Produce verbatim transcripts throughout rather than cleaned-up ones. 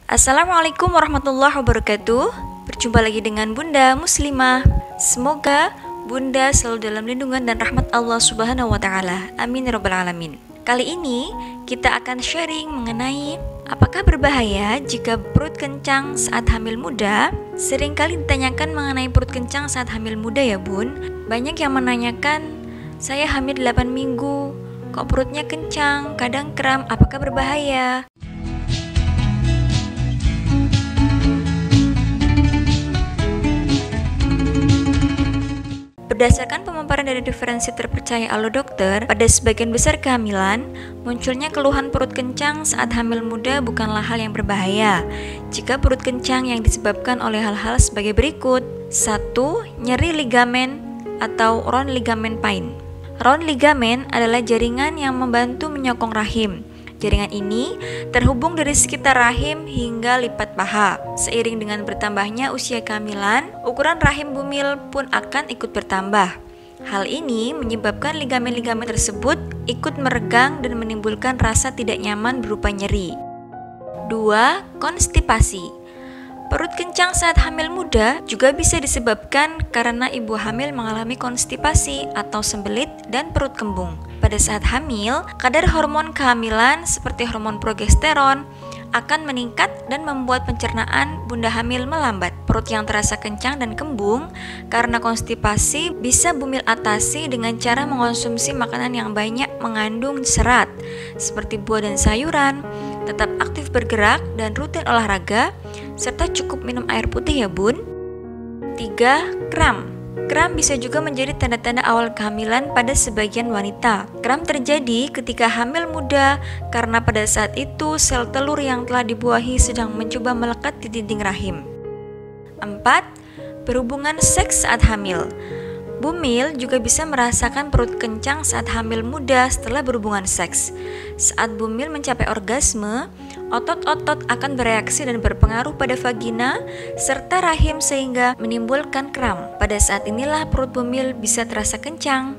Assalamualaikum warahmatullahi wabarakatuh. Berjumpa lagi dengan Bunda Muslimah. Semoga Bunda selalu dalam lindungan dan rahmat Allah Subhanahu wa taala. Amin ya rabbal alamin. Kali ini kita akan sharing mengenai apakah berbahaya jika perut kencang saat hamil muda. Seringkali ditanyakan mengenai perut kencang saat hamil muda ya Bun. Banyak yang menanyakan, saya hamil delapan minggu, kok perutnya kencang, kadang kram, apakah berbahaya? Berdasarkan pemaparan dari referensi terpercaya Allo Dokter, pada sebagian besar kehamilan, munculnya keluhan perut kencang saat hamil muda bukanlah hal yang berbahaya jika perut kencang yang disebabkan oleh hal-hal sebagai berikut. Satu. Nyeri ligamen atau round ligament pain. Round ligament adalah jaringan yang membantu menyokong rahim. Jaringan ini terhubung dari sekitar rahim hingga lipat paha. Seiring dengan bertambahnya usia kehamilan, ukuran rahim bumil pun akan ikut bertambah. Hal ini menyebabkan ligamen-ligamen tersebut ikut meregang dan menimbulkan rasa tidak nyaman berupa nyeri. Dua. Konstipasi. Perut kencang saat hamil muda juga bisa disebabkan karena ibu hamil mengalami konstipasi atau sembelit dan perut kembung. Pada saat hamil, kadar hormon kehamilan seperti hormon progesteron akan meningkat dan membuat pencernaan bunda hamil melambat. Perut yang terasa kencang dan kembung karena konstipasi bisa bumil atasi dengan cara mengonsumsi makanan yang banyak mengandung serat seperti buah dan sayuran, tetap aktif bergerak dan rutin olahraga, serta cukup minum air putih ya Bun. Tiga. Kram. Kram bisa juga menjadi tanda-tanda awal kehamilan pada sebagian wanita. Kram terjadi ketika hamil muda karena pada saat itu sel telur yang telah dibuahi sedang mencoba melekat di dinding rahim. Empat. Berhubungan seks saat hamil. Bumil juga bisa merasakan perut kencang saat hamil muda setelah berhubungan seks. Saat bumil mencapai orgasme, otot-otot akan bereaksi dan berpengaruh pada vagina serta rahim sehingga menimbulkan kram. Pada saat inilah perut bumil bisa terasa kencang.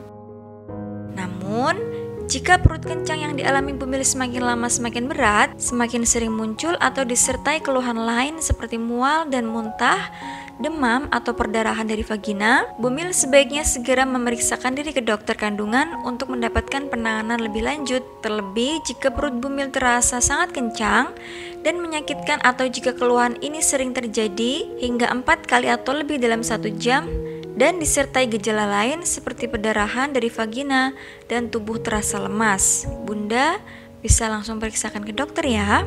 Namun, jika perut kencang yang dialami bumil semakin lama semakin berat, semakin sering muncul atau disertai keluhan lain seperti mual dan muntah, demam atau perdarahan dari vagina, bumil sebaiknya segera memeriksakan diri ke dokter kandungan untuk mendapatkan penanganan lebih lanjut. Terlebih jika perut bumil terasa sangat kencang dan menyakitkan atau jika keluhan ini sering terjadi hingga empat kali atau lebih dalam satu jam dan disertai gejala lain seperti perdarahan dari vagina dan tubuh terasa lemas. Bunda bisa langsung periksakan ke dokter ya.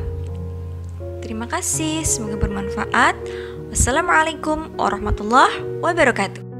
Terima kasih, semoga bermanfaat. Wassalamualaikum warahmatullahi wabarakatuh.